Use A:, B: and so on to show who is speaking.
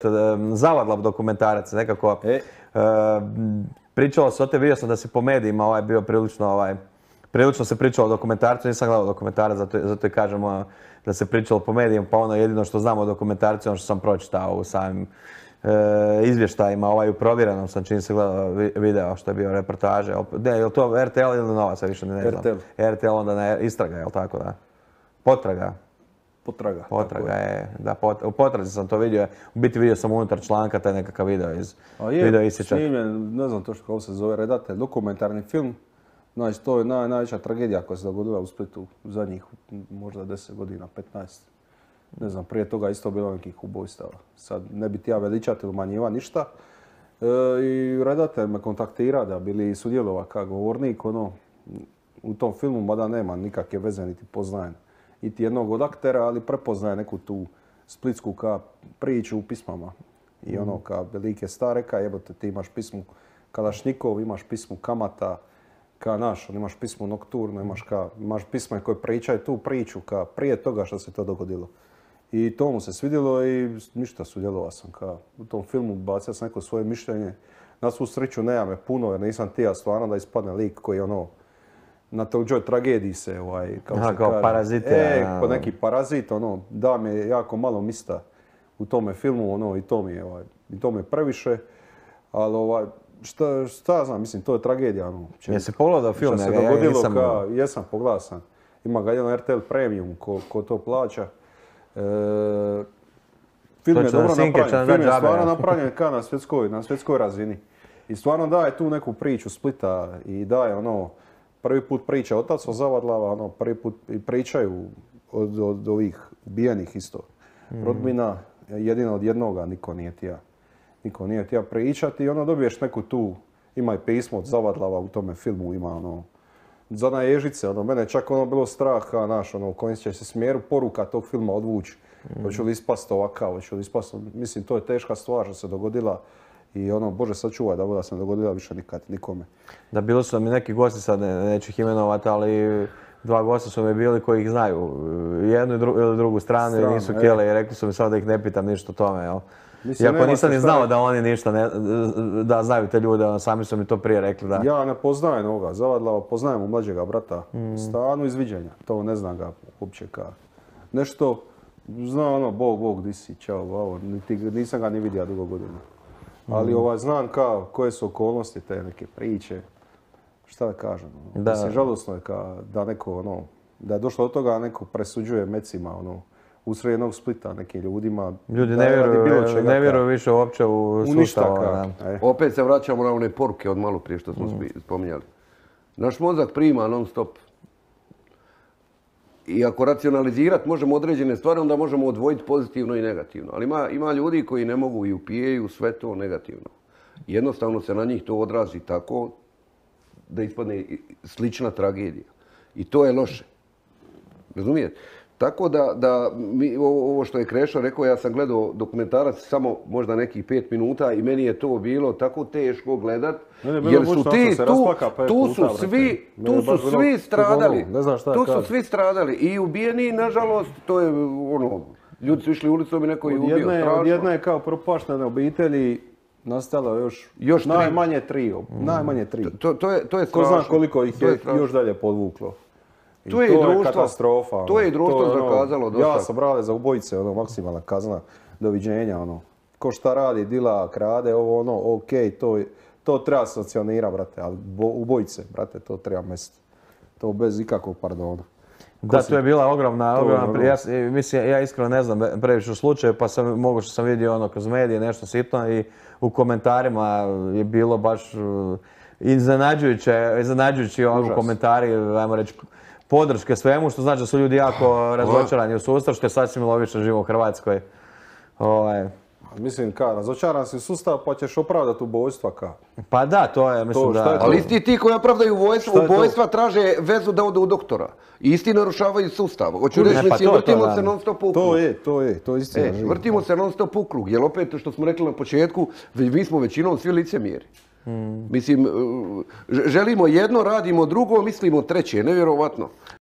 A: Zavadlav dokumentarac, nekako. Pričalo se o te, vidio sam da si po medijima bio prilično se pričalo o dokumentarcu, nisam gledao dokumentarac, zato i kažemo da se pričalo po medijima, pa ono jedino što znamo o dokumentarcu, ono što sam pročitao u samim izvještajima, u Provjerenom sam čini se gledao video što je bio reportaže. Ne, je li to RTL ili Nova, sad više ne znam. RTL onda Istraga, je li tako da? Potraga. Potraga je, da, u Potrazi sam to vidio, u biti vidio sam unutar članka taj nekakav video iz isječaka.
B: Snimljen, ne znam točno kako se zove, redatelj, dokumentarni film. Znači, to je najveća tragedija koja se dogodila u Splitu u zadnjih možda 10 godina, 15. Ne znam, prije toga isto bilo nekih ubojstava. Sad ne bi ti ja veličati ili umanjiva ništa. I redatelj me kontaktira da bili sudjelova kao govornik u tom filmu, mada nema nikakve veze niti poznajem niti jednog od aktera, ali prepoznaje neku tu splitsku priču u pismama. I ka velike stare, jebote, ti imaš pismu Kalašnikov, imaš pismu Kamata, imaš pismu Nokturno, imaš pisma koje pričaju tu priču prije toga što se to dogodilo. I to mu se svidjelo i ništa, sudjelovao sam u tom filmu, bacio sam neko svoje mišljenje. Na svu sreću nema me puno jer nisam tija stvarno da ispadne lik koji na toj tragediji se,
A: kao parazite.
B: Kao neki parazit, da mi je jako malo mista u tome filmu, i to mi je previše, ali šta znam, mislim, to je tragedija.
A: Jesi pogledao film?
B: Šta se dogodilo, jesam, pogledao sam. Ima ga jedan RTL Premium, ko to plaća. Film je dobro napravljen, film je stvarno napravljen na svjetskoj razini. I stvarno daje tu neku priču Splita i daje prvi put priča otac o Zavadlava, prvi put pričaju od ovih ubijenih isto. Rodbina, jedino od jednoga, niko nije tija pričati i dobiješ neku tu, ima i pismo od Zavadlava u tome filmu, ima Zana Ježice, mene je čak bilo strah, u kojem će se smjeru poruka tog filma odvući. Hoću li ispast ovakav, mislim, to je teška stvar što se dogodila i Bože sačuvaj da se ne dogodila više nikad, nikome.
A: Da, bili su mi neki gosti, sad neću ih imenovati, ali dva gosta su mi bili koji ih znaju, jednu ili drugu stranu i nisu htjeli i rekli su mi sad da ih ne pitam ništa o tome, jel? Iako nisam ni znao da oni ništa, da znaju te ljude, sami su mi to prije rekli. Da.
B: Ja ne poznajem ovoga Zavadlava, poznajem u mlađega brata, stanu iz viđenja, to ne znam ga uopće nešto, zna Bog, di si, čao, nisam ga ni vidio dugo godina. Ali znam koje su okolnosti te neke priče, šta da kažem. Mislim, žalosno je da neko, da je došlo od toga neko presuđuje mecima, usred jednog Splita nekim ljudima.
A: Ljudi ne vjeruju više uopće u sustav.
C: Opet se vraćamo na one poruke od malo prije što smo spominjali. Naš mozak prima non stop. I ako racionalizirati možemo određene stvari, onda možemo odvojiti pozitivno i negativno. Ali ima ljudi koji ne mogu i upijaju sve to negativno. Jednostavno se na njih to odrazi tako da ispadne slična tragedija. I to je loše. Razumijete? Tako da ovo što je Krešo rekao, ja sam gledao dokumentarac samo možda nekih 5 minuta i meni je to bilo tako teško gledat, jer su tu su svi stradali. Tu su svi stradali i ubijeni, nažalost, to je ljudi su išli ulicom i neko je ubio strašno.
B: Od jedne kao propaštene obitelji nastalo još najmanje 3. Najmanje 3.
C: To je strašno.
B: Ko zna koliko ih je još dalje podvuklo.
C: To je katastrofa. To je i društvo zakazalo dosta.
B: Ja sam brale za ubojice, maksimalna kazna, doviđenja, ko šta radi, dila, krade, okej, to treba sankcionirati, brate, ali ubojice, brate, to treba mesti. To bez ikakvog pardona.
A: Da, to je bila ogromna, ja iskreno ne znam previše slučaje, pa mogu što sam vidio kroz medije nešto sitno i u komentarima je bilo baš iznenađujući komentari, ajmo reći, podrške svemu, što znači da su ljudi jako razočarani u sustav, što je sasvim logično, živimo u Hrvatskoj.
B: Mislim, razočaran si u sustav, pa ćeš opravdati ubojstva,
A: Pa da, to je, mislim da...
C: Ali isti ti koji opravdaju ubojstva traže vezu da ode u doktora. I isti narušavaju sustav. Hoću reći, mislim, vrtimo se non stop u krug.
B: To je istina.
C: Vrtimo se non stop u krug, jer opet, što smo rekli na početku, mi smo većinom svi licemjeri. Mislim, želimo jedno, radimo drugo, mislimo treće, nevjerovatno.